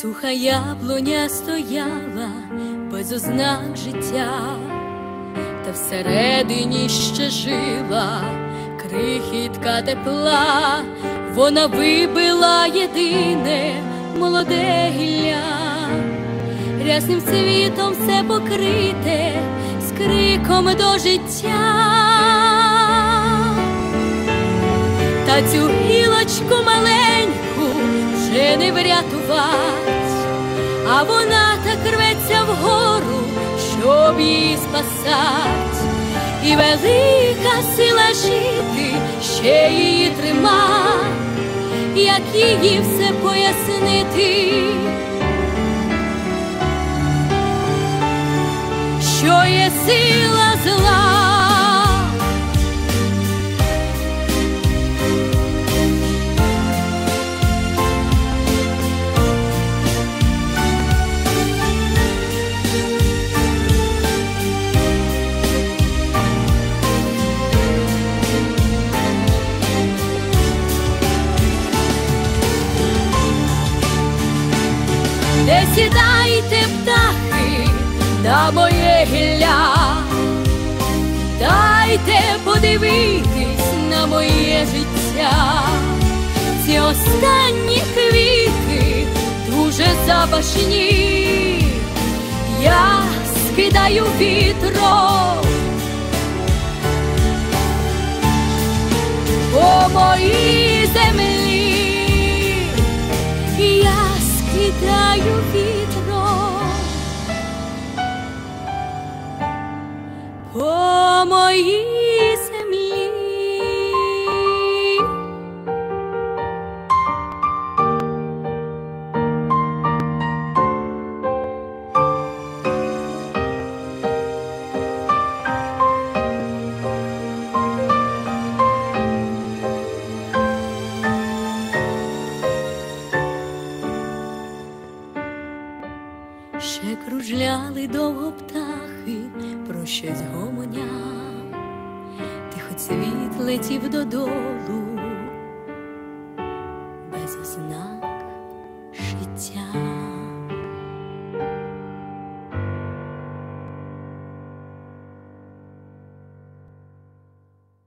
Суха яблуня стояла без ознак життя, та всередині ще жила крихітка тепла. Вона вибила єдине молоде гілля, рясним цвітом все покрите, з криком до життя. Та цю гілочку маленьку вже не врятувать, а вона так рветься вгору, щоб її спасать. І велика сила жити ще її трима, як її все пояснити, що є сила зла. Не сідайте, птахи, на моє гілля, дайте подивитись на моє життя. Ці останні квіти дуже запашні, я скидаю вітром по моїй землі. Кидаю вітром по моїй землі. Ще кружляли довго птахи, про щось гомоня, тихо цвіт летів додолу без ознак.